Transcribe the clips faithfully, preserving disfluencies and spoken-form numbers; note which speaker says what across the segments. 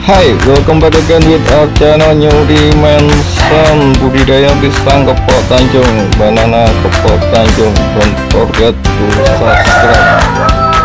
Speaker 1: Hai, welcome back again with our channel New Dimension budidaya pisang kepok Tanjung, banana kepok Tanjung. Don't forget to subscribe.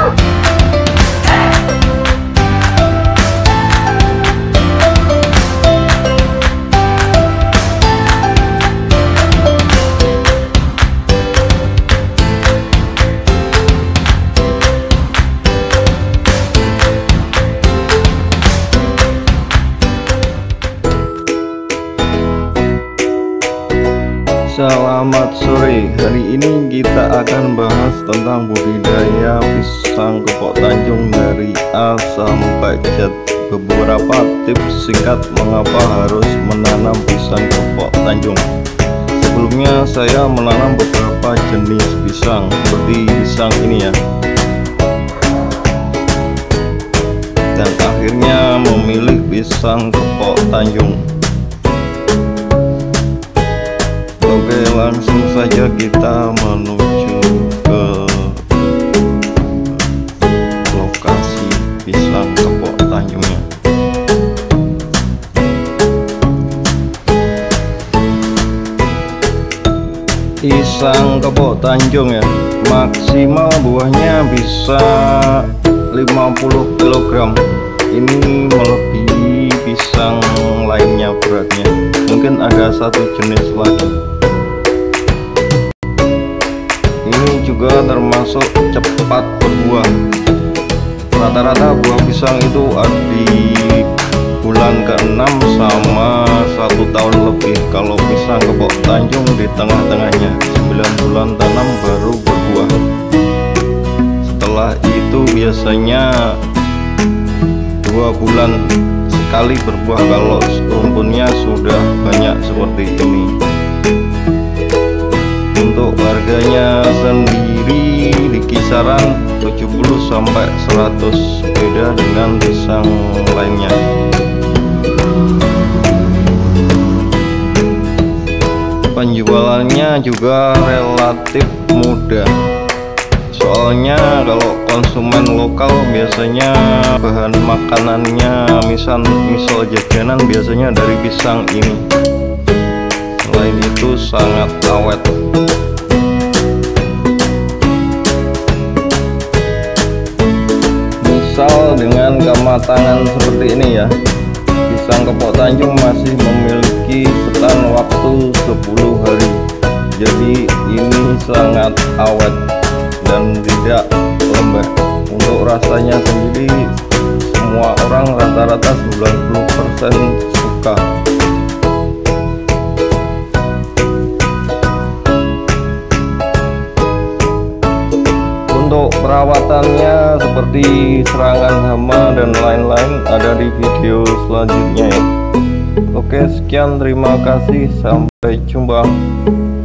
Speaker 1: Selamat sore, hari ini kita akan bahas tentang budidaya pisang kepok Tanjung dari A sampai Z. Beberapa tips singkat mengapa harus menanam pisang kepok Tanjung. Sebelumnya saya menanam beberapa jenis pisang seperti pisang ini ya, dan akhirnya memilih pisang kepok Tanjung. Oke, langsung saja kita menuju ke lokasi pisang kepok Tanjungnya. Pisang kepok Tanjung ya, maksimal buahnya bisa lima puluh kilogram. Ini melebihi pisang lainnya beratnya. Mungkin ada satu jenis lagi. Ini juga termasuk cepat berbuah. Rata-rata buah pisang itu ada di bulan keenam sama satu tahun lebih. Kalau pisang kepok Tanjung di tengah-tengahnya, sembilan bulan tanam baru berbuah. Setelah itu biasanya dua bulan sekali berbuah kalau rumputnya sudah banyak seperti ini. Untuk harganya sendiri di kisaran tujuh puluh sampai seratus, beda dengan pisang lainnya. Penjualannya juga relatif mudah, soalnya kalau konsumen lokal biasanya bahan makanannya misal misal jajanan biasanya dari pisang ini. Selain itu sangat awet. Misal dengan kematangan seperti ini ya, pisang kepok Tanjung masih memiliki setan waktu sepuluh hari. Jadi ini sangat awet dan tidak lembek. Untuk rasanya sendiri semua orang rata-rata sembilan puluh persen suka. Untuk perawatannya seperti serangan hama dan lain-lain ada di video selanjutnya ya. Oke, sekian, terima kasih, sampai jumpa.